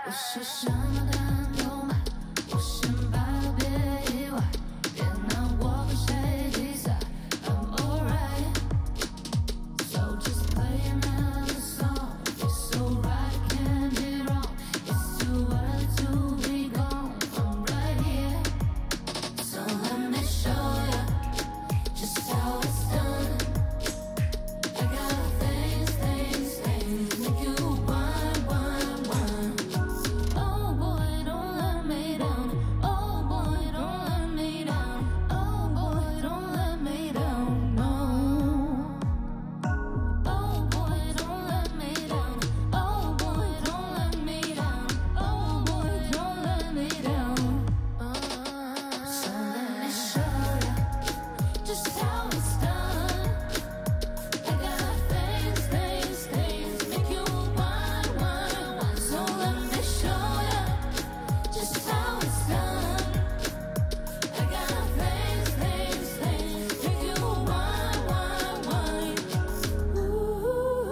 我是什么的牛马，我先摆了别意外，别拿我跟谁比赛。I'm alright, so just play another song. It's so right, it can't be wrong. It's too early to be gone from right here. So let me show you just how it's done. I got things make you whine, whine, whine. Oh boy, don't let me down. Oh boy, don't let me down. Oh boy, don't let me down. No. Oh boy, don't let me down. Oh boy, don't let me down. Oh boy, don't let me down. So let me show you just how it's done. I got things make you whine, whine, whine. So let me show you just how it's done. I got things make you whine, whine, whine. Ooh,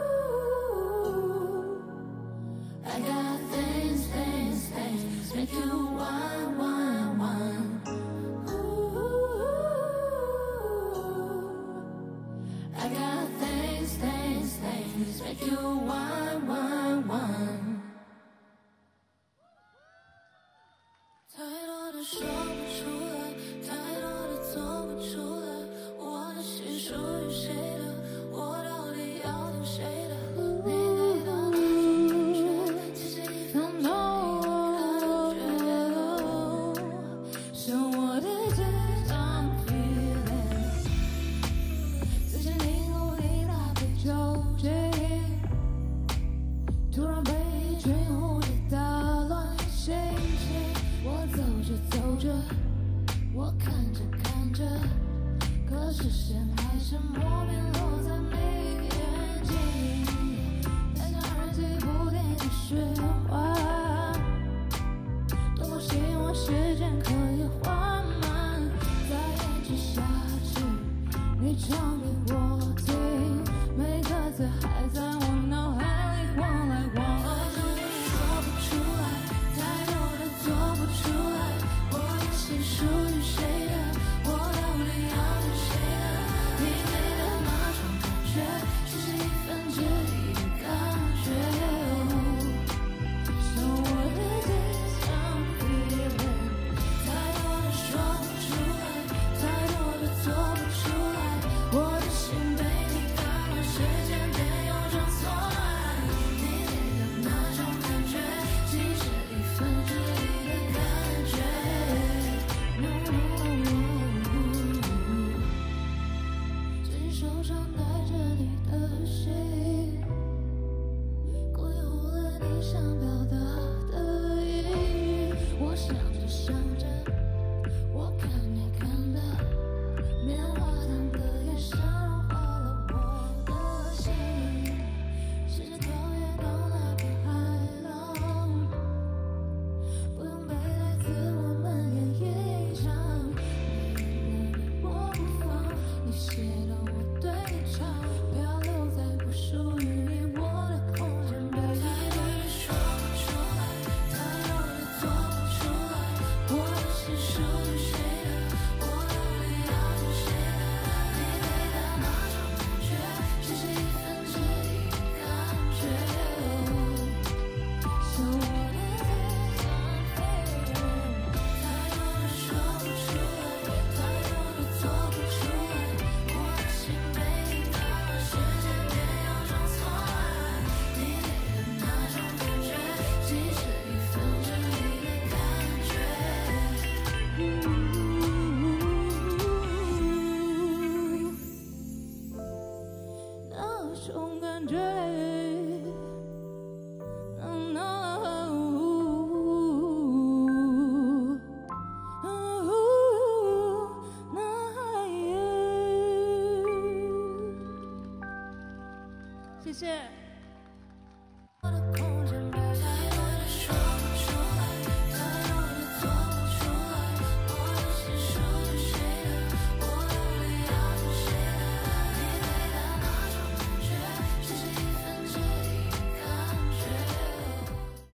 I got things make you whine, whine, whine. Ooh, I got things make you whine, whine, whine. 太多的说不出来，太多的做不出来，我的心属于谁的？我到底要听谁的？你给的那种感觉，其实一分钟一个感觉。So what is it I'm feeling？ 自信凝固的那杯酒精，突然被一群蝴蝶打乱心情。我走着走着，我看着看着，可视线还是莫名落在你眼睛，戴上耳机不停的循环，多么希望时间可以缓慢，再延续下去，你唱给我听，每个字还在我脑海里晃来晃去。说不出来，太多的做不出来，我的心属于谁的？我到底要听谁的？你给的那种感觉，只是一分之一的感觉。So what is it I'm feeling？ 太多的说不出来，太多的做不出来，我的心被你打乱，时间变又长错乱。你给的那种感觉，只是一分之一的感觉。最近手上带着你的心，故意忽略你想表达的意义。我想着想着。